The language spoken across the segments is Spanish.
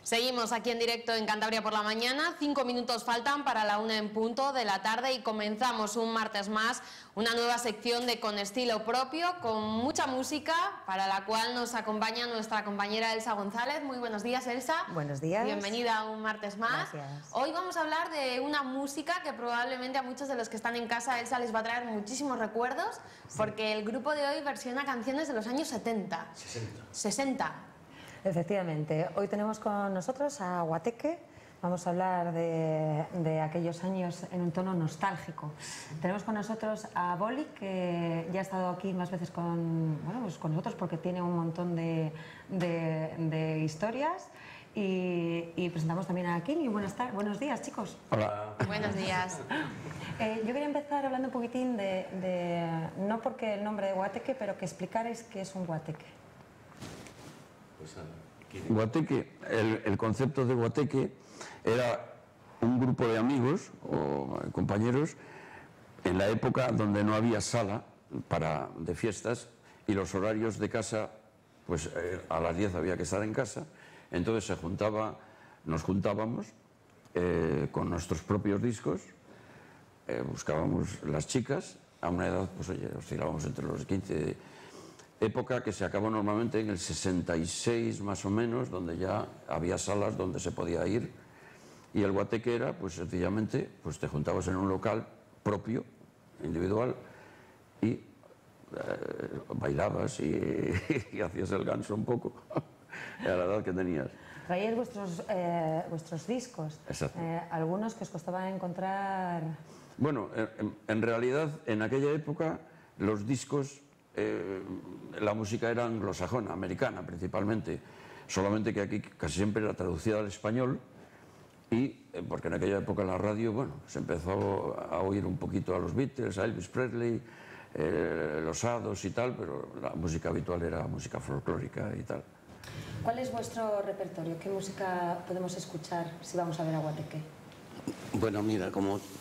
Seguimos aquí en directo en Cantabria por la mañana. 5 minutos faltan para la 1 en punto de la tarde y comenzamos un martes más una nueva sección de Con Estilo Propio, con mucha música, para la cual nos acompaña nuestra compañera Elsa González. Muy buenos días, Elsa. Buenos días. Bienvenida un martes más. Gracias. Hoy vamos a hablar de una música que probablemente a muchos de los que están en casa, Elsa, les va a traer muchísimos recuerdos, porque el grupo de hoy versiona canciones de los años 70. 60. Efectivamente, hoy tenemos con nosotros a Guateque. Vamos a hablar de aquellos años en un tono nostálgico. Tenemos con nosotros a Boli, que ya ha estado aquí más veces con nosotros porque tiene un montón de historias. Y presentamos también a Kini. Buenos días, chicos. Hola. Buenos días. Yo quería empezar hablando un poquitín no porque el nombre de Guateque, pero que explicarais qué es un guateque. Guateque, el concepto de guateque era un grupo de amigos o compañeros en la época donde no había sala de fiestas y los horarios de casa, pues a las 10 había que estar en casa, entonces nos juntábamos con nuestros propios discos, buscábamos las chicas, a una edad, pues oye, oscilábamos entre los 15, época que se acabó normalmente en el 66 más o menos, donde ya había salas donde se podía ir, y el guateque era, pues sencillamente, pues te juntabas en un local propio, individual, y bailabas y hacías el ganso un poco, a la edad que tenías. Traíais vuestros discos, algunos que os costaba encontrar. Bueno, en realidad, en aquella época, los discos, la música era anglosajona, americana principalmente, solamente que aquí casi siempre era traducida al español, y porque en aquella época en la radio, bueno, se empezó a oír un poquito a los Beatles, a Elvis Presley, los Ados y tal, pero la música habitual era música folclórica y tal. ¿Cuál es vuestro repertorio? ¿Qué música podemos escuchar si vamos a ver a Guateque? Bueno, mira,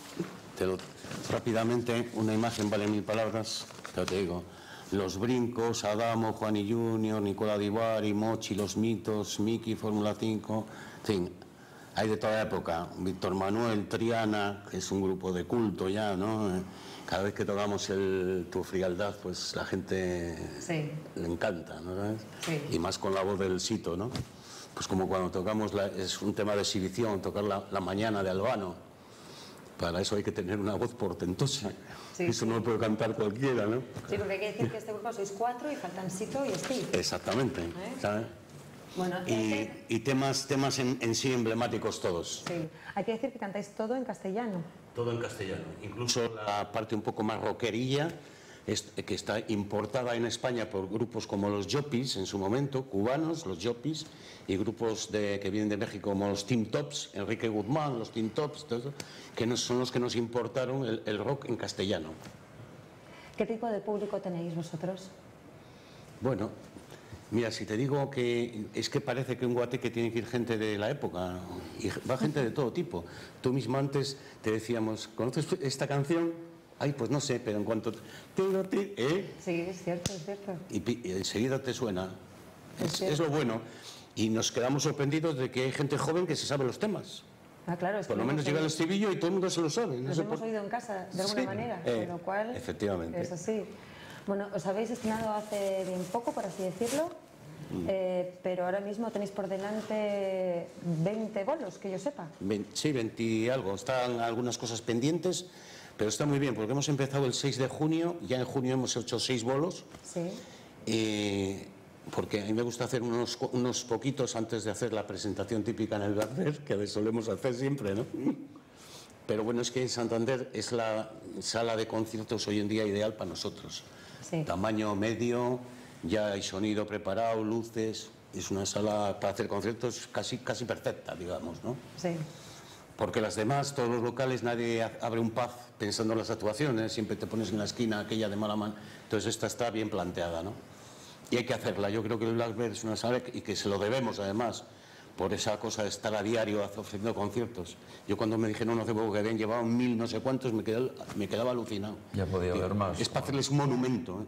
rápidamente, una imagen vale 1000 palabras, ya te digo. Los Brincos, Adamo, Juani Junior, Nicola Di Bari, Mochi, Los Mitos, Miki, Fórmula 5, en fin, hay de toda época. Víctor Manuel, Triana, que es un grupo de culto ya, ¿no? Cada vez que tocamos Tu Frialdad, pues la gente le encanta, ¿no? ¿Sabes? Sí. Y más con la voz del Sito, ¿no? Pues como cuando tocamos, es un tema de exhibición, tocar la mañana de Albano. Para eso hay que tener una voz portentosa. Sí, eso no lo puede cantar cualquiera, ¿no? Sí, porque hay que decir que este grupo sois 4 y faltan Sito y Steve. Exactamente, ¿sabes? Bueno, y temas en sí emblemáticos todos. Sí, hay que decir que cantáis todo en castellano. Todo en castellano, incluso la parte un poco más rockerilla, que está importada en España por grupos como los Yopis, en su momento, cubanos, los Yopis, y grupos que vienen de México como los Tim Tops, Enrique Guzmán, los Tim Tops, todo eso, que son los que nos importaron el rock en castellano. ¿Qué tipo de público tenéis vosotros? Bueno, mira, si te digo que es que parece que un guateque tiene que ir gente de la época, y va gente de todo tipo. Tú misma antes te decíamos, ¿conoces esta canción? Ay, pues no sé, pero en cuanto... Sí, es cierto, es cierto. Y enseguida te suena. Es lo bueno. Y nos quedamos sorprendidos de que hay gente joven que se sabe los temas. Ah, claro, es que por lo menos llega el estribillo y todo el mundo se lo sabe. Los hemos oído en casa, de alguna manera, con lo cual... Efectivamente. Es así. Bueno, os habéis estrenado hace bien poco, por así decirlo, pero ahora mismo tenéis por delante 20 bolos, que yo sepa. Sí, 20 y algo. Están algunas cosas pendientes, pero está muy bien, porque hemos empezado el 6 de junio, ya en junio hemos hecho 6 bolos. Sí. Porque a mí me gusta hacer unos poquitos antes de hacer la presentación típica en el Gardner, que solemos hacer siempre, ¿no? Pero bueno, es que Santander es la sala de conciertos hoy en día ideal para nosotros. Sí. Tamaño medio, ya hay sonido preparado, luces, es una sala para hacer conciertos casi perfecta, digamos, ¿no? Sí. Porque las demás, todos los locales, nadie abre un pub pensando en las actuaciones, siempre te pones en la esquina aquella de mala mano, entonces esta está bien planteada, ¿no? Y hay que hacerla. Yo creo que el Blackbird es una sala y que se lo debemos además por esa cosa de estar a diario ofreciendo conciertos. Yo cuando me dijeron no hace poco que habían llevado 1000 no sé cuántos me quedaba alucinado. Ya podía haber más. Es para hacerles un monumento, ¿eh?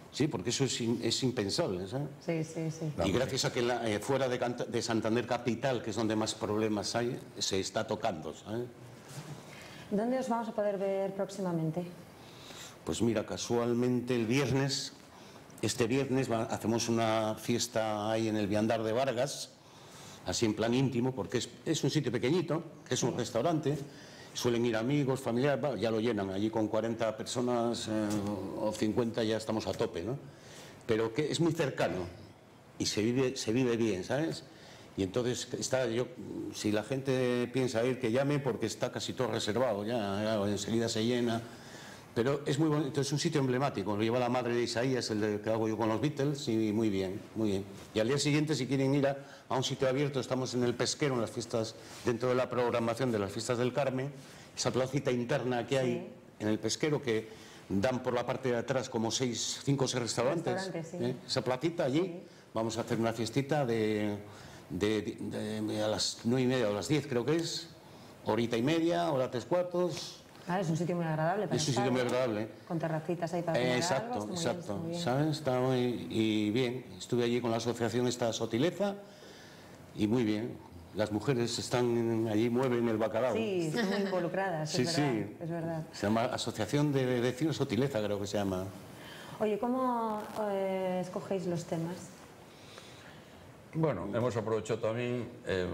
Sí, porque eso es impensable, ¿sabes? Sí, sí, sí. Y gracias a que fuera de Santander Capital, que es donde más problemas hay, se está tocando, ¿sabes? ¿Dónde os vamos a poder ver próximamente? Pues mira, casualmente el viernes, este viernes hacemos una fiesta ahí en el Viandar de Vargas, así en plan íntimo, porque es un sitio pequeñito, que es un restaurante, suelen ir amigos, familiares, ya lo llenan, allí con 40 personas o 50 ya estamos a tope, ¿no? Pero que es muy cercano y se vive bien, ¿sabes? Y entonces si la gente piensa ir, que llame porque está casi todo reservado, ya enseguida se llena. Pero es muy bonito, es un sitio emblemático, lo lleva la madre de Isaías, el que hago yo con los Beatles, y muy bien, muy bien. Y al día siguiente, si quieren ir a un sitio abierto, estamos en el Pesquero, en las fiestas, dentro de la programación de las fiestas del Carmen, esa placita interna que hay en el Pesquero, que dan por la parte de atrás como 5 o 6 restaurantes. Esa placita allí, vamos a hacer una fiestita de a las 9:30 o a las 10 creo que es, horita y media, hora 3/4. Ah, es un sitio muy agradable para Es un sitio muy agradable. Con terracitas ahí para comer exacto, algo, exacto. Muy bien. ¿Sabes? Está muy bien. Estuve allí con la asociación esta Sotileza y muy bien. Las mujeres están allí, mueven el bacalao. Sí, están muy involucradas, sí, es verdad, es verdad. Se llama Asociación de Vecinos Sotileza, creo que se llama. Oye, ¿cómo escogéis los temas? Bueno, hemos aprovechado también,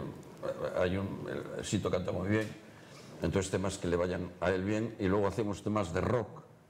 Sito canta muy bien, entonces temas que le vayan a él bien, y luego hacemos temas de rock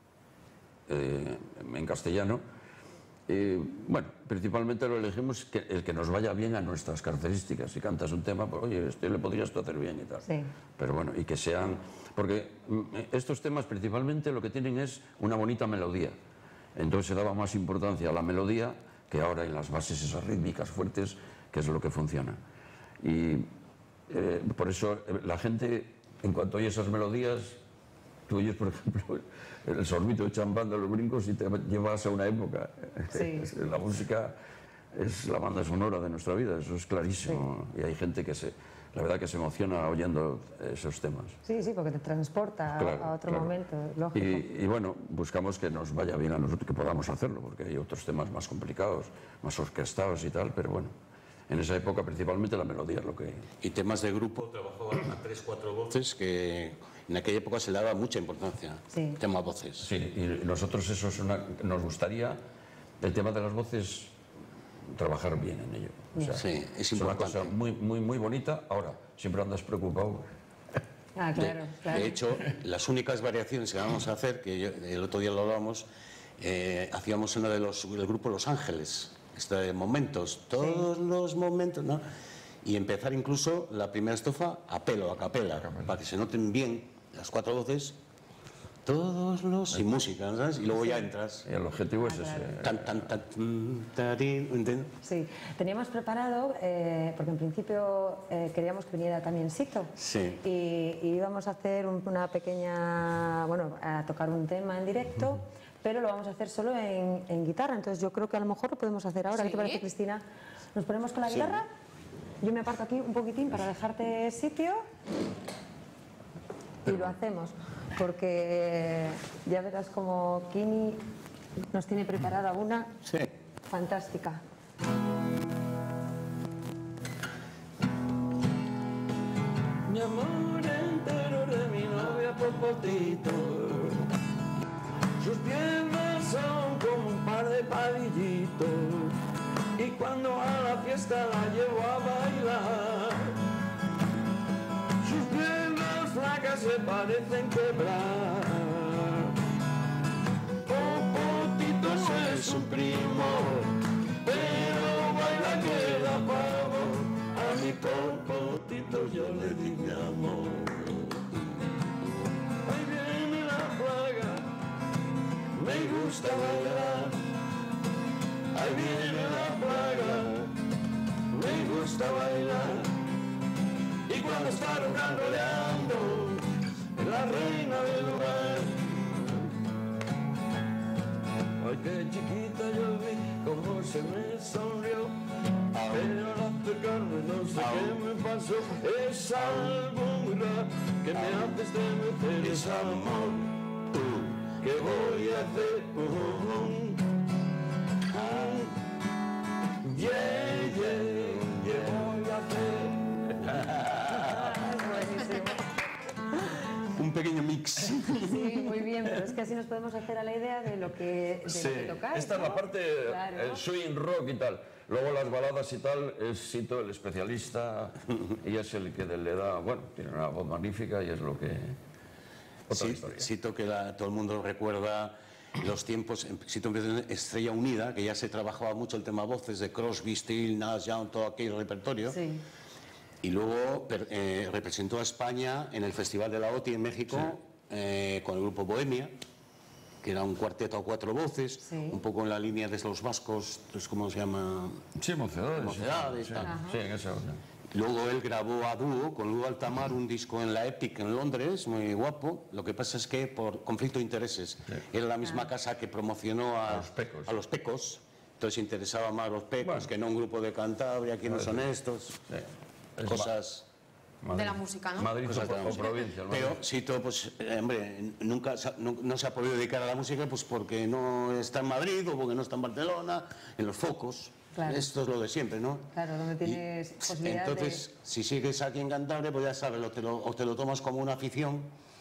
en castellano. Bueno, principalmente lo elegimos el que nos vaya bien a nuestras características. Si cantas un tema, pues oye, le podrías tú hacer bien y tal. Sí. Pero bueno, y que sean... Porque estos temas principalmente lo que tienen es una bonita melodía. Entonces se daba más importancia a la melodía que ahora en las bases esas rítmicas fuertes, que es lo que funciona. Y por eso la gente, en cuanto oye esas melodías, tú oyes, por ejemplo, el sorbito de champán de los brincos y te llevas a una época. Sí. La música es la banda sonora de nuestra vida, eso es clarísimo. Sí. Y hay gente que la verdad que se emociona oyendo esos temas. Sí, sí, porque te transporta a otro momento, lógico. Y bueno, buscamos que nos vaya bien a nosotros, que podamos hacerlo, porque hay otros temas más complicados, más orquestados y tal, pero bueno. En esa época principalmente la melodía es lo que... Y temas de grupo, trabajaban a 3 o 4 voces, que en aquella época se le daba mucha importancia. Sí. Tema voces. Sí, y nosotros eso nos gustaría, el tema de las voces, trabajar bien en ello. O sea, sí, es importante. una cosa muy, muy, muy bonita. Ahora, siempre andas preocupado. Ah, claro, claro. De hecho, las únicas variaciones que vamos a hacer, que el otro día lo hablábamos, hacíamos una del grupo Los Ángeles. De momentos, todos los momentos, ¿no? Y empezar incluso la primera estrofa a capela, para que se noten bien las 4 voces, todos los sin música, ¿sabes? Y luego ya entras. Y el objetivo es ese. ¿Entiendes? Sí, teníamos preparado, porque en principio queríamos que viniera también Sito. Sí. Y íbamos a hacer una pequeña, bueno, a tocar un tema en directo. Pero lo vamos a hacer solo en guitarra, entonces yo creo que a lo mejor lo podemos hacer ahora. ¿Qué te parece, Cristina? ¿Nos ponemos con la guitarra? Yo me aparto aquí un poquitín para dejarte sitio y lo hacemos, porque ya verás como Kini nos tiene preparada una fantástica. Mi amor entero de mi novia Popotito. Sus piernas son como un par de palillitos y cuando a la fiesta la llevo a bailar, sus piernas flacas se parecen quebrar. Popotito es su primo, pero baila que da pavo. A mi Popotito yo le di mi amor. Ahí viene la plaga, me gusta bailar. Ahí viene la plaga, me gusta bailar. Y cuando está rocanroleando, la reina del lugar. Ay, qué chiquita yo vi cómo se me sonrió, pero al acercarme no sé qué me pasó. Es algo muy raro que me hace estremecer. Es amor. ¿Qué voy a hacer? ¿qué voy a hacer? Buenísimo. Un pequeño mix. Sí, muy bien, pero es que así nos podemos hacer a la idea de lo que, Sí, tocáis, esta es ¿no? la parte, Claro. el swing rock y tal. Luego las baladas y tal, es Sito el especialista y es el que le da, bueno, tiene una voz magnífica y es lo que... Otra Sí, historia. Sito, que todo el mundo recuerda los tiempos, Sito empezó en Estrella Unida, que ya se trabajaba mucho el tema voces de Crosby, Stills, Nash Young, todo aquel repertorio. Sí. Y luego representó a España en el Festival de la OTI en México con el grupo Bohemia, que era un cuarteto a 4 voces, Sí. un poco en la línea de los vascos, entonces, ¿cómo se llama? Sí, Mocedades. Mocedades, sí, tal. sí, en esa orden. Luego él grabó a dúo con Ludo Altamar un disco en la Epic en Londres, muy guapo. Lo que pasa es que por conflicto de intereses, era la misma casa que promocionó a los Pecos. Entonces interesaba más a los Pecos Bueno. que no un grupo de Cantabria, que no son estos. Sí. Es Cosas... Madrid. De la música, ¿no? Madrid Cosas de la o música. provincia. ¿no? Pero Sito, pues, hombre, nunca no se ha podido dedicar a la música pues porque no está en Madrid o porque no está en Barcelona, en los focos. Claro. Esto es lo de siempre, ¿no? Claro, donde tienes posibilidad Entonces, si sigues aquí en Cantabria, pues ya sabes, o te lo tomas como una afición,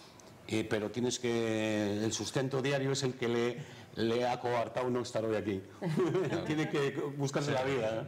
pero tienes que... El sustento diario es el que le ha coartado no estar hoy aquí. Tiene que buscarse la vida.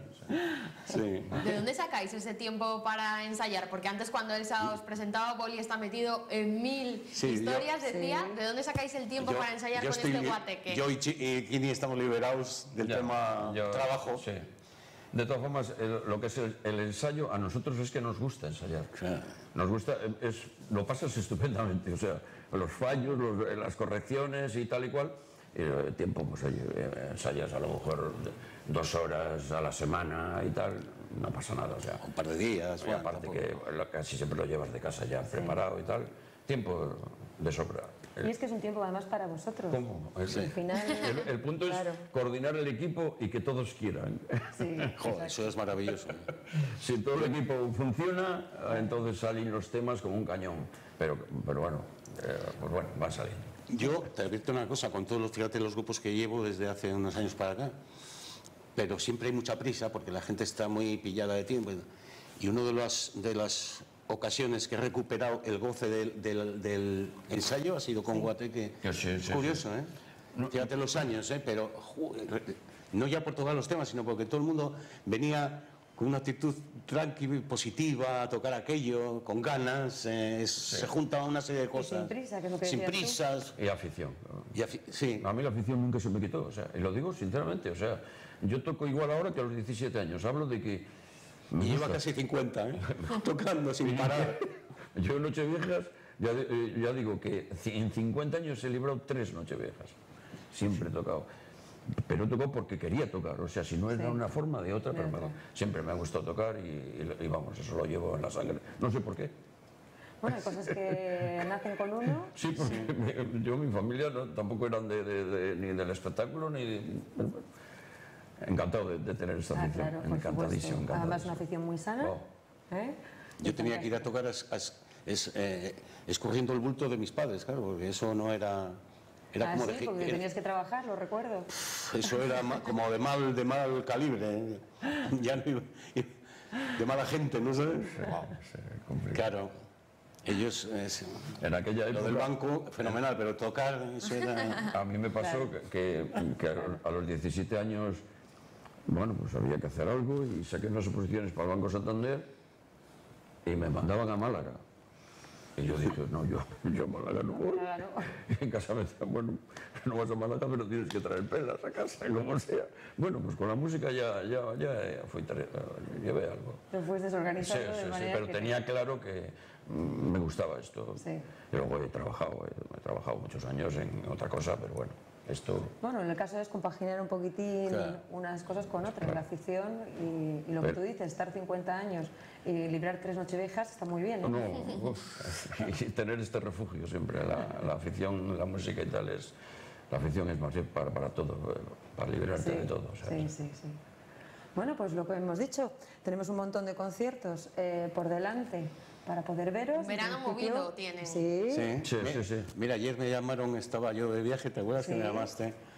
Sí. ¿De dónde sacáis ese tiempo para ensayar? Porque antes cuando Elsa os presentaba, Boli está metido en 1000 Sí, historias, yo- decía. sí. ¿De dónde sacáis el tiempo para ensayar con estoy este guateque? Yo y Kini estamos liberados del Ya, tema yo- trabajo. Sí. De todas formas, lo que es el ensayo, a nosotros es que nos gusta ensayar. Claro. Nos gusta, lo pasas estupendamente, o sea, los fallos, las correcciones y tal y cual. Y el tiempo, pues oye, ensayas a lo mejor 2 horas a la semana y tal, no pasa nada, o sea. Un par de días. Y bueno, aparte tampoco. que casi siempre lo llevas de casa ya preparado y tal, tiempo de sobra. Y es que es un tiempo además para vosotros. ¿Cómo? Al final, El punto claro. es coordinar el equipo y que todos quieran. Sí, Joder, eso es maravilloso. Si todo el equipo funciona, entonces salen los temas como un cañón. Pero bueno, pues bueno, van saliendo. Yo te advierto una cosa, con todos fíjate los grupos que llevo desde hace unos años para acá, pero siempre hay mucha prisa porque la gente está muy pillada de tiempo. Y una de las ocasiones que he recuperado el goce del ensayo ha sido con Guateque. Sí, Es curioso, ¿eh? Fíjate los años, pero no ya por tocar los temas, sino porque todo el mundo venía con una actitud tranquila, positiva, a tocar aquello, con ganas, se junta una serie de cosas. sin prisa, que es lo que Sin decías tú. prisas. Y afición. Sí. A mí la afición nunca se me quitó, o sea, y lo digo sinceramente, o sea, yo toco igual ahora que a los 17 años. Hablo de que... me Y lleva gusta. casi 50, tocando sin parar. Yo en Nocheviejas, ya digo que en 50 años he librado 3 Nocheviejas. Siempre he tocado. Pero he tocado porque quería tocar, o sea, si no era una forma de otra, pero siempre me ha gustado tocar y vamos, eso lo llevo en la sangre. No sé por qué. Bueno, hay cosas que nacen con uno. Sí, porque mi familia tampoco eran ni del espectáculo, ni... pero bueno, encantado de tener esta afición. Claro, por Encantadísimo, supuesto. Además, una encantadísimo. afición muy sana. Oh. ¿eh? Yo tenía que ir a tocar escogiendo el bulto de mis padres, claro, porque eso no era... Era como sí, porque tenías que trabajar, lo recuerdo. Eso era como de mal calibre, ¿eh? Ya no iba, de mala gente, ¿no sabes? Claro, ellos... En aquella lo época... del banco, fenomenal, pero tocar, eso era... A mí me pasó que a los 17 años, bueno, pues había que hacer algo y saqué unas oposiciones para el Banco Santander y me mandaban a Málaga. Y yo dije, no, yo a Málaga no voy. Málaga no. Y en casa me decían, bueno, no vas a Málaga, pero tienes que traer pelas a casa, como sea. Bueno, pues con la música ya llevé algo. Lo fuiste Sí, organizando de manera pero que... tenía claro que me gustaba esto. Sí. Y luego he trabajado muchos años en otra cosa, pero bueno, esto... Bueno, en el caso es compaginar un poquitín Claro. unas cosas con otras, la afición y lo que tú dices, estar 50 años y librar 3 Nocheviejas está muy bien, ¿eh? No, y tener este refugio siempre, la afición, la música y tal, la afición es más bien para todo, para liberarte de todo. ¿sabes? Sí. Bueno, pues lo que hemos dicho, tenemos un montón de conciertos por delante para poder veros. Un verano En principio, movido tienen. Sí. Sí. Mira, ayer me llamaron, estaba yo de viaje, ¿te acuerdas que Sí. me llamaste?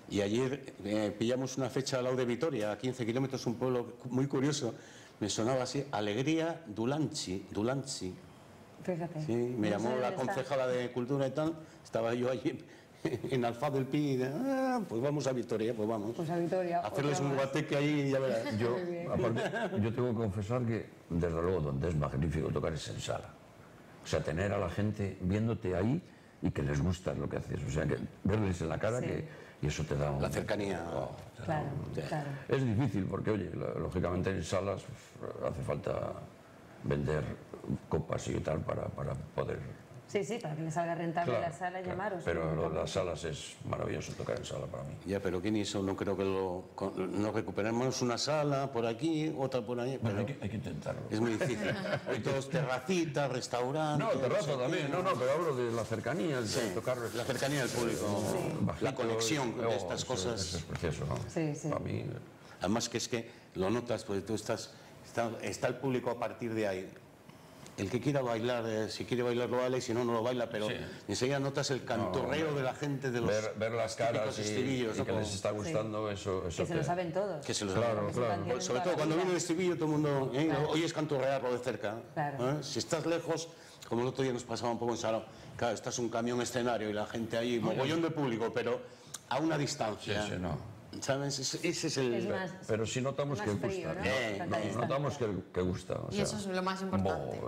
Y ayer pillamos una fecha al lado de Vitoria, a 15 kilómetros, un pueblo muy curioso. Me sonaba así, Alegría Dulanchi. Fíjate. Sí, me No llamó sé la dónde está. concejala de Cultura y tal. Estaba yo allí en Alfaz del Pi y pues vamos a Vitoria, pues vamos. Pues a Vitoria. A hacerles otra un más. guateque ahí y ya verás. Yo, aparte, yo tengo que confesar que, desde luego, donde es magnífico tocar es en sala. O sea, tener a la gente viéndote ahí y que les gusta lo que haces. O sea, que verles en la cara Sí. y eso te da un... La cercanía. te da Claro, un- claro. Es difícil porque, oye, lógicamente en salas hace falta vender copas y tal para poder... Sí, sí, para que le salga rentable la sala, claro. llamaros. Pero lo de las salas es maravilloso tocar en sala para mí. Ya, pero ¿quién hizo? No creo que nos recuperemos una sala por aquí, otra por ahí. Bueno, Pero hay que intentarlo. es muy difícil. Hoy todos terracitas, restaurantes. No, terraza también, no, pero hablo de la cercanía, de tocar... La cercanía del público, bajito, la conexión de estas eso cosas. es precioso, ¿no? Sí, sí. Para mí... Además que es que lo notas, porque tú está el público a partir de ahí. El que quiera bailar, si quiere bailar lo baila y si no, no lo baila, pero enseguida notas el cantorreo de la gente, de los ver las caras típicos y estribillos, que ¿no? les está gustando, eso Que se lo saben todos. Que se los Claro, Que se claro. cancionen Pues sobre toda todo la cuando vida. viene el estribillo, todo el mundo oyes canturrearlo de cerca. Claro. Si estás lejos, como el otro día nos pasaba un poco en Salón, claro, estás un camión escenario y la gente ahí, mogollón de público, pero a una distancia. Sí, no. ¿Sabes? Ese es el... Es más, Pero sí notamos más que frío, gusta. ¿no? Tanta distancia. Notamos que gusta. O Y sea, eso es lo más importante.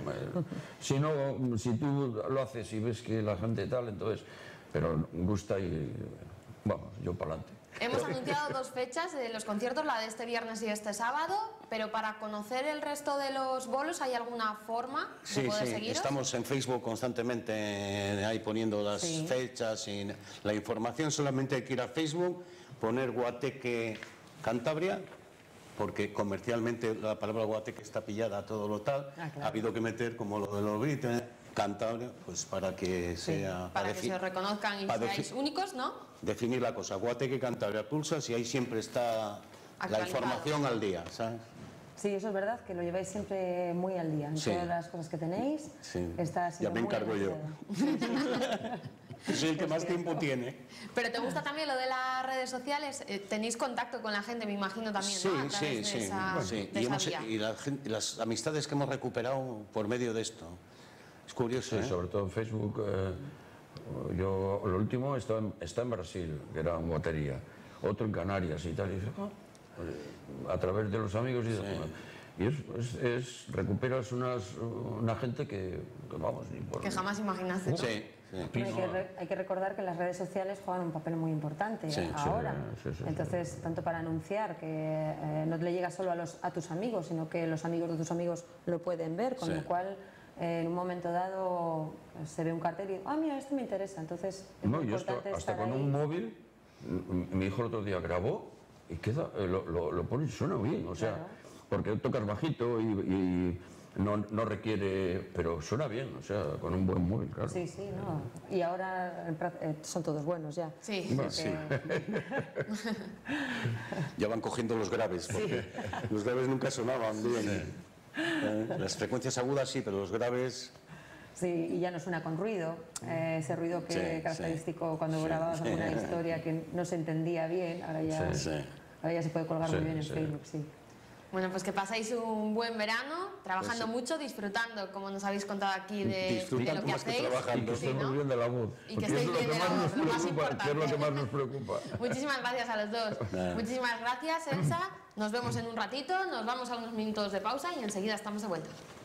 Si no, si tú lo haces y ves que la gente tal, entonces, pero gusta y vamos, yo para adelante. Hemos anunciado 2 fechas de los conciertos, la de este viernes y este sábado, pero para conocer el resto de los bolos, ¿hay alguna forma de Sí, poder sí, seguiros? estamos en Facebook constantemente ahí poniendo las Sí. fechas y la información. Solamente hay que ir a Facebook, poner Guateque Cantabria, porque comercialmente la palabra Guateque está pillada a todo lo tal. Claro. Ha habido que meter, como lo de los Beatles, Cantabria, pues para que sea... Para que se reconozcan y para seáis únicos, ¿no? definir la cosa. Guateque Cantabria pulsas y ahí siempre está la Actualizado. información al día, ¿sabes? Sí, eso es verdad, que lo lleváis siempre muy al día. En Sí. todas las cosas que tenéis, Sí. está Ya siempre me muy encargo yo. anunciado. Soy el que más tiempo tiene. Pero ¿te gusta también lo de las redes sociales? Tenéis contacto con la gente, me imagino también, Sí, ¿no? A través sí, de sí. esa, Sí. de Y, esa vía. las amistades que hemos recuperado por medio de esto. Es curioso, Sí, ¿eh? sobre todo en Facebook. Yo, lo último está en Brasil, que era en batería. Otro en Canarias y tal. Y dice, a través de los amigos y recuperas una gente que vamos, ni por... Que jamás imaginaste, ¿no? Sí, sí. Hay que recordar que las redes sociales juegan un papel muy importante Sí, sí, ahora. sí, sí. Entonces, tanto para anunciar que no le llega solo a tus amigos, sino que los amigos de tus amigos lo pueden ver, con Sí. lo cual en un momento dado se ve un cartel y, mira, esto me interesa. Entonces, es No, muy yo esto, importante hasta estar con ahí. un móvil, mi hijo el otro día grabó y queda, lo pone y suena bien, o sea, Claro. porque tocas bajito y no requiere, pero suena bien, o sea, con un buen móvil, claro. Sí, sí, no. Y ahora son todos buenos ya. Sí. Sí. Ya van cogiendo los graves, porque los graves nunca sonaban bien. Las frecuencias agudas sí, pero los graves... Sí, y ya no suena con ruido, ese ruido que Sí, característico sí. cuando Sí, grababas sí. alguna historia que no se entendía bien, ahora ya, Sí. ahora ya se puede colgar Sí, muy bien en sí. Facebook, sí. Bueno, pues que paséis un buen verano, trabajando mucho, disfrutando, como nos habéis contado aquí, de Disfrutando lo que más que hacéis. trabajando. Y que Sí, estemos ¿no? bien de la voz. Y que porque estéis es lo bien que de más la nos voz, lo más preocupa, que es lo que más nos preocupa. Muchísimas gracias a los dos. Muchísimas gracias, Elsa. Nos vemos en un ratito, nos vamos a unos minutos de pausa y enseguida estamos de vuelta.